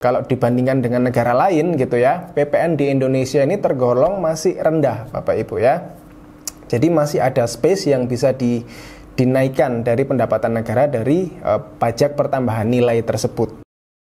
kalau dibandingkan dengan negara lain gitu ya, PPN di Indonesia ini tergolong masih rendah Bapak Ibu ya. Jadi masih ada space yang bisa dinaikkan dari pendapatan negara dari pajak pertambahan nilai tersebut.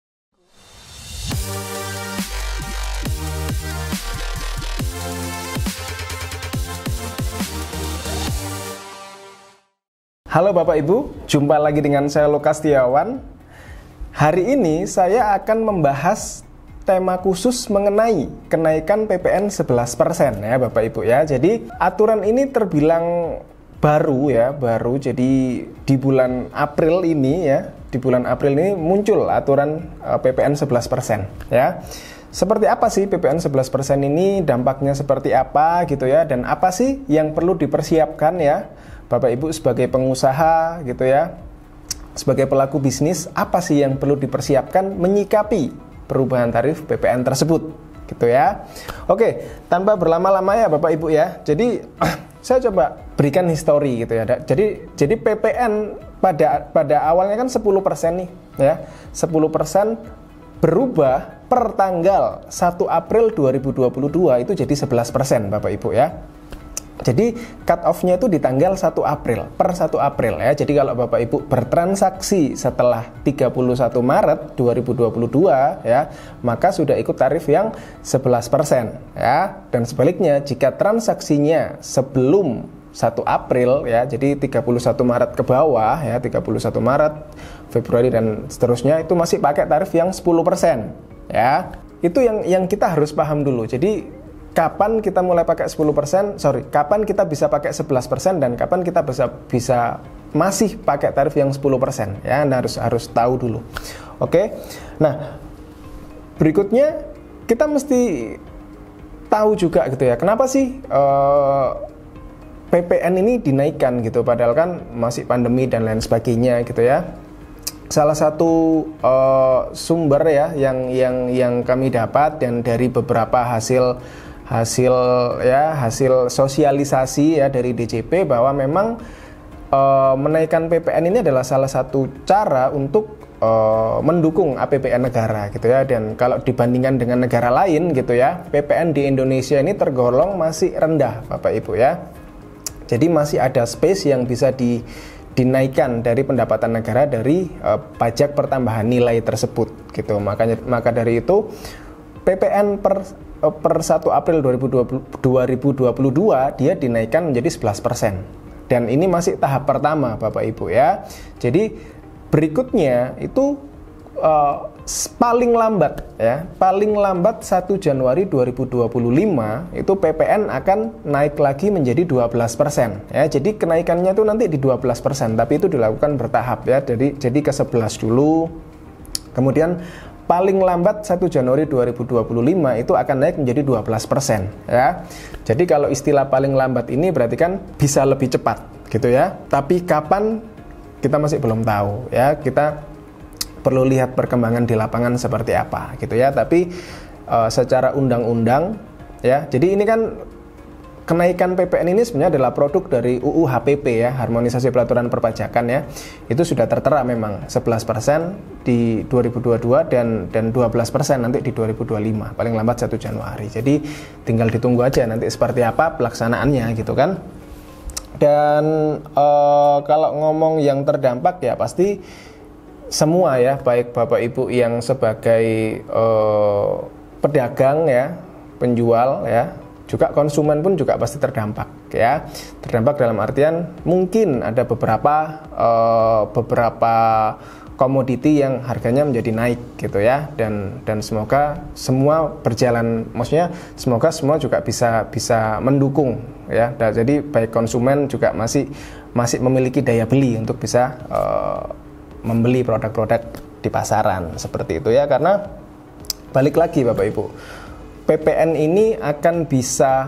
Halo Bapak Ibu, jumpa lagi dengan saya Lukas Setiawan. Hari ini saya akan membahas tema khusus mengenai kenaikan PPN 11% ya Bapak Ibu ya. Jadi aturan ini terbilang baru ya, jadi di bulan April ini ya, muncul aturan PPN 11% ya. Seperti apa sih PPN 11% ini, dampaknya seperti apa gitu ya, dan apa sih yang perlu dipersiapkan ya Bapak Ibu sebagai pengusaha gitu ya, sebagai pelaku bisnis, apa sih yang perlu dipersiapkan menyikapi perubahan tarif PPN tersebut gitu ya. Oke, tanpa berlama-lama ya Bapak Ibu ya. Jadi saya coba berikan histori gitu ya. Jadi PPN pada awalnya kan 10% nih ya. 10% berubah per tanggal 1 April 2022 itu jadi 11% Bapak Ibu ya. Jadi cut off-nya itu di tanggal 1 April, per 1 April ya. Jadi kalau Bapak Ibu bertransaksi setelah 31 Maret 2022 ya, maka sudah ikut tarif yang 11% ya. Dan sebaliknya jika transaksinya sebelum 1 April ya, jadi 31 Maret ke bawah ya, 31 Maret, Februari dan seterusnya itu masih pakai tarif yang 10% ya. Itu yang kita harus paham dulu. Jadi kapan kita mulai pakai 10%, kapan kita bisa pakai 11% dan kapan kita bisa masih pakai tarif yang 10% ya. Anda harus tahu dulu. Oke. Nah, berikutnya kita mesti tahu juga gitu ya, kenapa sih PPN ini dinaikkan gitu, padahal kan masih pandemi dan lain sebagainya gitu ya. Salah satu sumber ya yang kami dapat dan dari beberapa hasil sosialisasi ya dari DJP, bahwa memang menaikkan PPN ini adalah salah satu cara untuk mendukung APBN negara gitu ya. Dan kalau dibandingkan dengan negara lain gitu ya, PPN di Indonesia ini tergolong masih rendah Bapak Ibu ya. Jadi masih ada space yang bisa dinaikkan dari pendapatan negara dari pajak pertambahan nilai tersebut gitu. Maka dari itu PPN per 1 April 2022 dia dinaikkan menjadi 11%. Dan ini masih tahap pertama Bapak Ibu ya. Jadi berikutnya itu paling lambat 1 Januari 2025 itu PPN akan naik lagi menjadi 12% ya. Jadi kenaikannya itu nanti di 12%, tapi itu dilakukan bertahap ya. Jadi ke 11 dulu. Kemudian paling lambat 1 Januari 2025 itu akan naik menjadi 12% ya. Jadi kalau istilah paling lambat ini berarti kan bisa lebih cepat gitu ya. Tapi kapan kita masih belum tahu ya. Kita perlu lihat perkembangan di lapangan seperti apa gitu ya. Tapi secara undang-undang ya. Jadi ini kan kenaikan PPN ini sebenarnya adalah produk dari UU HPP ya, Harmonisasi Peraturan Perpajakan ya. Itu sudah tertera memang 11% di 2022 dan 12% nanti di 2025, paling lambat 1 Januari. Jadi tinggal ditunggu aja nanti seperti apa pelaksanaannya gitu kan. Dan kalau ngomong yang terdampak ya pasti semua ya, baik Bapak Ibu yang sebagai pedagang ya, penjual ya, juga konsumen pun juga pasti terdampak ya. Terdampak dalam artian mungkin ada beberapa komoditi yang harganya menjadi naik gitu ya. Dan semoga semua berjalan, maksudnya semoga semua juga bisa mendukung ya. Dan jadi baik konsumen juga masih memiliki daya beli untuk bisa membeli produk-produk di pasaran seperti itu ya. Karena balik lagi Bapak Ibu, PPN ini akan bisa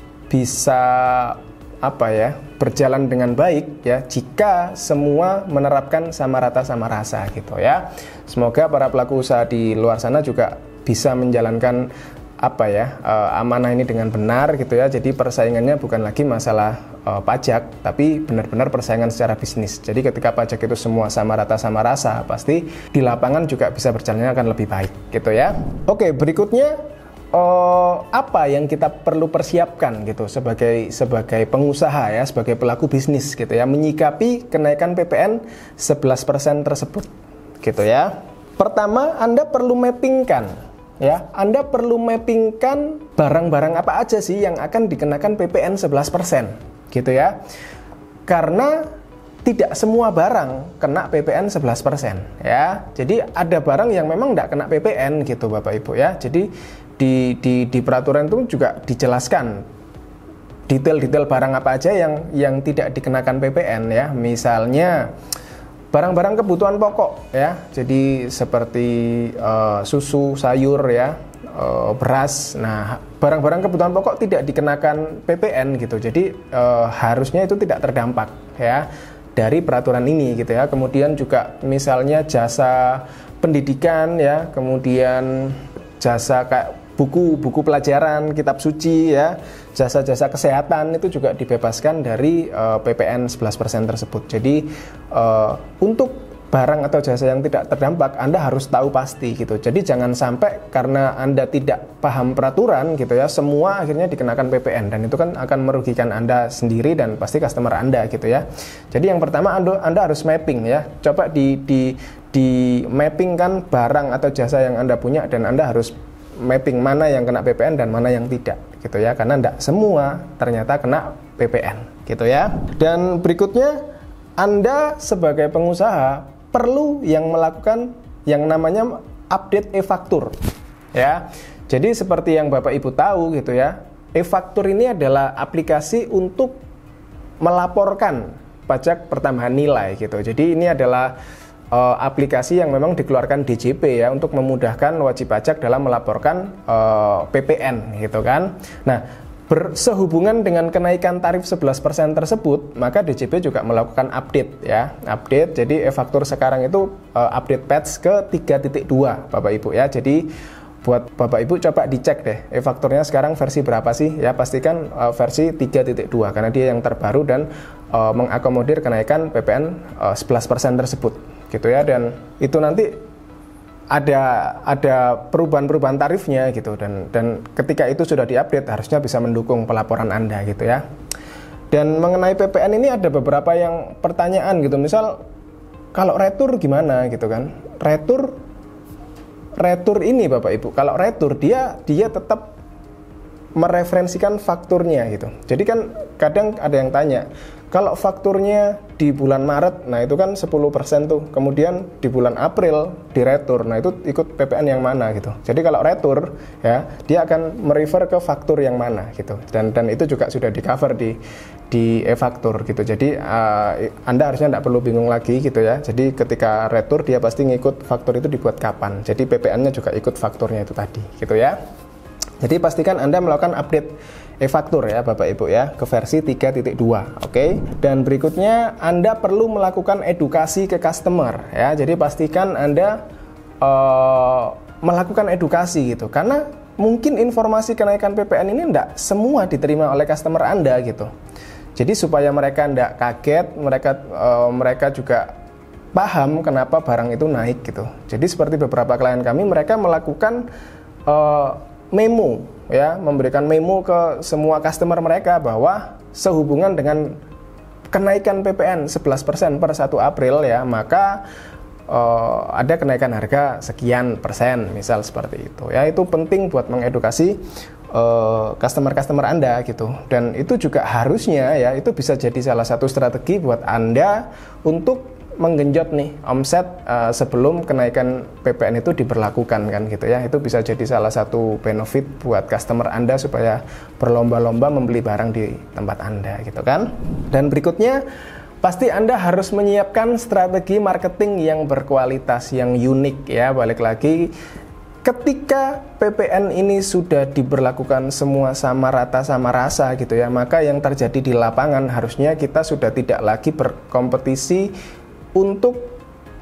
berjalan dengan baik ya jika semua menerapkan sama rata sama rasa gitu ya. Semoga para pelaku usaha di luar sana juga bisa menjalankan amanah ini dengan benar gitu ya. Jadi persaingannya bukan lagi masalah pajak, tapi benar-benar persaingan secara bisnis. Jadi ketika pajak itu semua sama rata sama rasa, pasti di lapangan juga bisa berjalannya akan lebih baik gitu ya. Oke, berikutnya apa yang kita perlu persiapkan gitu sebagai pengusaha ya, sebagai pelaku bisnis gitu ya, menyikapi kenaikan PPN 11% tersebut gitu ya. Pertama, Anda perlu mappingkan ya, Anda perlu mappingkan barang-barang apa aja sih yang akan dikenakan PPN 11% gitu ya. Karena tidak semua barang kena PPN 11% ya. Jadi ada barang yang memang tidak kena PPN gitu Bapak Ibu ya. Jadi di peraturan itu juga dijelaskan detail-detail barang apa aja yang tidak dikenakan PPN ya. Misalnya barang-barang kebutuhan pokok ya, jadi seperti susu, sayur ya, beras. Nah, barang-barang kebutuhan pokok tidak dikenakan PPN gitu. Jadi harusnya itu tidak terdampak ya dari peraturan ini gitu ya. Kemudian juga misalnya jasa pendidikan ya, kemudian jasa kayak buku pelajaran, kitab suci ya, jasa-jasa kesehatan itu juga dibebaskan dari PPN 11% tersebut. Jadi untuk barang atau jasa yang tidak terdampak Anda harus tahu pasti gitu. Jadi jangan sampai karena Anda tidak paham peraturan gitu ya, semua akhirnya dikenakan PPN, dan itu kan akan merugikan Anda sendiri dan pasti customer Anda gitu ya. Jadi yang pertama Anda harus mapping ya. Coba di mappingkan barang atau jasa yang Anda punya, dan Anda harus mapping mana yang kena PPN dan mana yang tidak gitu ya, karena tidak semua ternyata kena PPN gitu ya. Dan berikutnya, Anda sebagai pengusaha perlu yang melakukan yang namanya update e-faktur ya. Jadi seperti yang Bapak Ibu tahu gitu ya, e-faktur ini adalah aplikasi untuk melaporkan pajak pertambahan nilai gitu. Jadi ini adalah aplikasi yang memang dikeluarkan DJP ya, untuk memudahkan wajib pajak dalam melaporkan PPN gitu kan. Nah, sehubungan dengan kenaikan tarif 11% tersebut, maka DJP juga melakukan update ya, update. Jadi e-faktur sekarang itu update patch ke 3.2 Bapak Ibu ya. Jadi buat Bapak Ibu coba dicek deh e-fakturnya sekarang versi berapa sih ya, pastikan versi 3.2 karena dia yang terbaru dan mengakomodir kenaikan PPN 11% tersebut gitu ya. Dan itu nanti ada perubahan-perubahan tarifnya gitu, dan ketika itu sudah diupdate harusnya bisa mendukung pelaporan Anda gitu ya. Dan mengenai PPN ini ada beberapa yang pertanyaan gitu, misal kalau retur gimana gitu kan. Retur ini Bapak Ibu, kalau retur dia tetap mereferensikan fakturnya gitu. Jadi kan kadang ada yang tanya, kalau fakturnya di bulan Maret, nah itu kan 10% tuh. Kemudian di bulan April diretur, nah itu ikut PPN yang mana gitu. Jadi kalau retur ya, dia akan merefer ke faktur yang mana gitu. Dan itu juga sudah di cover di e-faktur gitu. Jadi Anda harusnya tidak perlu bingung lagi gitu ya. Jadi ketika retur dia pasti ngikut faktur itu dibuat kapan. Jadi PPN-nya juga ikut fakturnya itu tadi gitu ya. Jadi pastikan Anda melakukan update e-faktur ya Bapak Ibu ya, ke versi 3.2. Oke. Dan berikutnya Anda perlu melakukan edukasi ke customer ya. Jadi pastikan Anda melakukan edukasi gitu, karena mungkin informasi kenaikan PPN ini tidak semua diterima oleh customer Anda gitu. Jadi supaya mereka tidak kaget, mereka juga paham kenapa barang itu naik gitu. Jadi seperti beberapa klien kami, mereka melakukan memo ya, memberikan memo ke semua customer mereka bahwa sehubungan dengan kenaikan PPN 11% per 1 April ya, maka ada kenaikan harga sekian persen, misal seperti itu ya. Itu penting buat mengedukasi customer Anda gitu. Dan itu juga harusnya ya, itu bisa jadi salah satu strategi buat Anda untuk menggenjot nih omset sebelum kenaikan PPN itu diberlakukan kan gitu ya. Itu bisa jadi salah satu benefit buat customer Anda supaya berlomba-lomba membeli barang di tempat Anda gitu kan. Dan berikutnya, pasti Anda harus menyiapkan strategi marketing yang berkualitas, yang unik ya. Balik lagi, ketika PPN ini sudah diberlakukan semua sama rata sama rasa gitu ya, maka yang terjadi di lapangan harusnya kita sudah tidak lagi berkompetisi untuk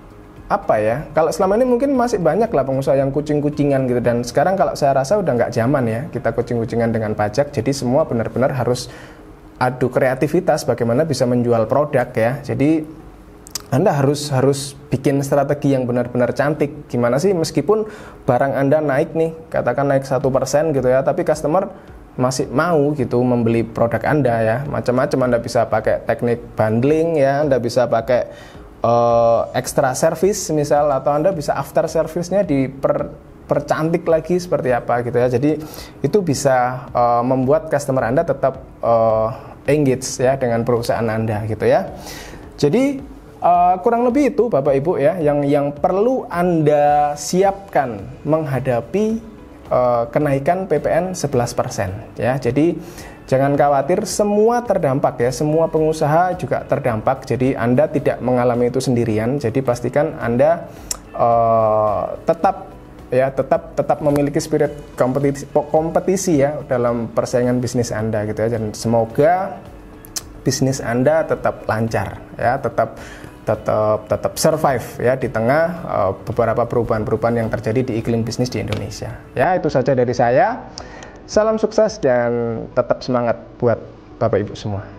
apa ya, kalau selama ini mungkin masih banyak lah pengusaha yang kucing-kucingan gitu, dan sekarang kalau saya rasa udah nggak zaman ya kita kucing-kucingan dengan pajak. Jadi semua benar-benar harus adu kreativitas bagaimana bisa menjual produk ya. Jadi Anda harus bikin strategi yang benar-benar cantik. Gimana sih meskipun barang Anda naik nih, katakan naik 1% gitu ya, tapi customer masih mau gitu membeli produk Anda ya. Macam-macam, Anda bisa pakai teknik bundling ya, Anda bisa pakai extra service misal, atau Anda bisa after service-nya percantik lagi seperti apa gitu ya. Jadi itu bisa membuat customer Anda tetap engage ya dengan perusahaan Anda gitu ya. Jadi kurang lebih itu Bapak Ibu ya yang perlu Anda siapkan menghadapi kenaikan PPN 11% ya. Jadi jangan khawatir, semua terdampak ya, semua pengusaha juga terdampak. Jadi Anda tidak mengalami itu sendirian. Jadi pastikan Anda tetap memiliki spirit kompetisi ya dalam persaingan bisnis Anda gitu ya. Dan semoga bisnis Anda tetap lancar ya, tetap survive ya di tengah beberapa perubahan-perubahan yang terjadi di iklim bisnis di Indonesia. Ya, itu saja dari saya. Salam sukses dan tetap semangat buat Bapak Ibu semua.